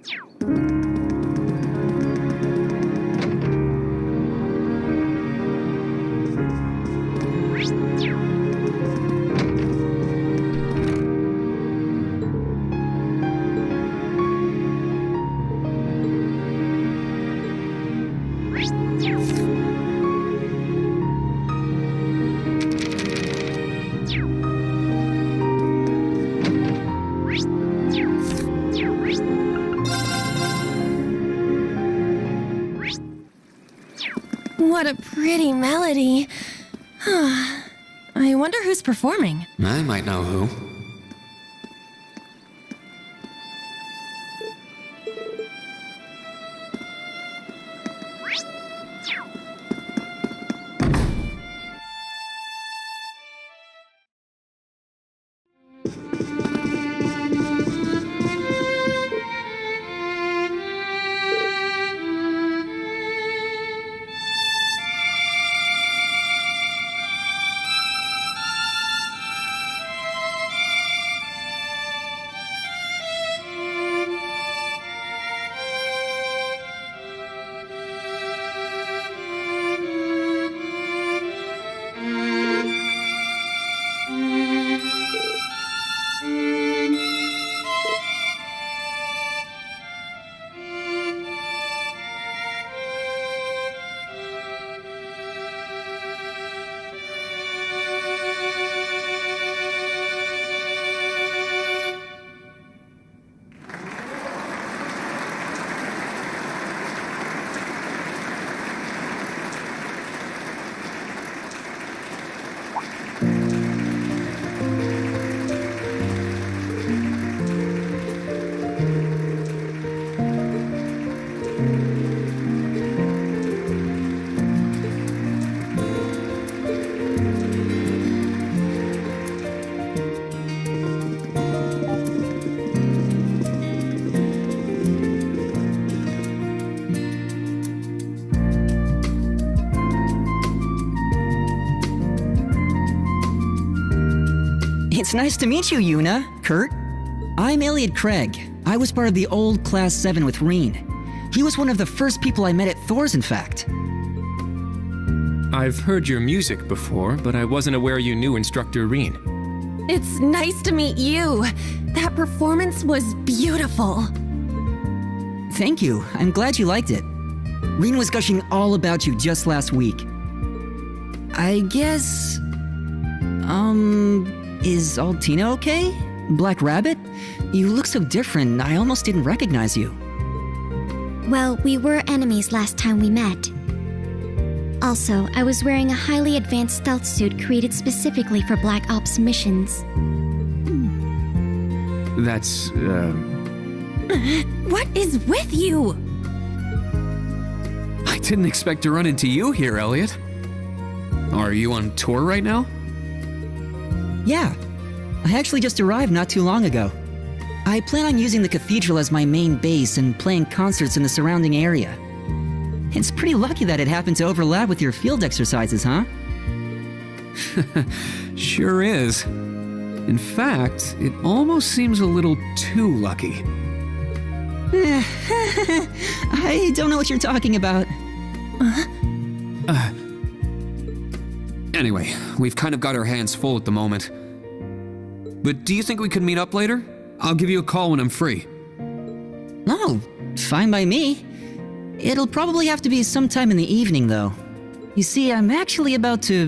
What a pretty melody. I wonder who's performing. I might know who. It's nice to meet you, Yuna, Kurt. I'm Elliot Craig. I was part of the old Class 7 with Reen. He was one of the first people I met at Thors, in fact. I've heard your music before, but I wasn't aware you knew Instructor Reen. It's nice to meet you. That performance was beautiful. Thank you. I'm glad you liked it. Reen was gushing all about you just last week. I guess... is Altina okay? Black Rabbit? You look so different, I almost didn't recognize you. Well, we were enemies last time we met. Also, I was wearing a highly advanced stealth suit created specifically for Black Ops missions. That's, What is with you? I didn't expect to run into you here, Elliot. Are you on tour right now? Yeah. I actually just arrived not too long ago. I plan on using the cathedral as my main base and playing concerts in the surrounding area. It's pretty lucky that it happened to overlap with your field exercises, huh? Sure is. In fact, it almost seems a little too lucky. I don't know what you're talking about. Anyway, we've kind of got our hands full at the moment. But do you think we could meet up later? I'll give you a call when I'm free. Oh, fine by me. It'll probably have to be sometime in the evening, though. You see, I'm actually about to...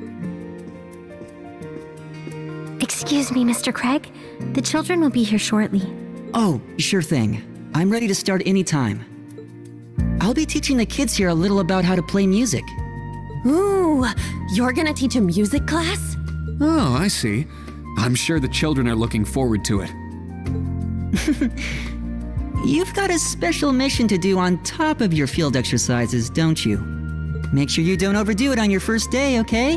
Excuse me, Mr. Craig. The children will be here shortly. Oh, sure thing. I'm ready to start anytime. I'll be teaching the kids here a little about how to play music. Ooh, you're gonna teach a music class? Oh, I see. I'm sure the children are looking forward to it. You've got a special mission to do on top of your field exercises, don't you? Make sure you don't overdo it on your first day, okay?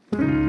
you.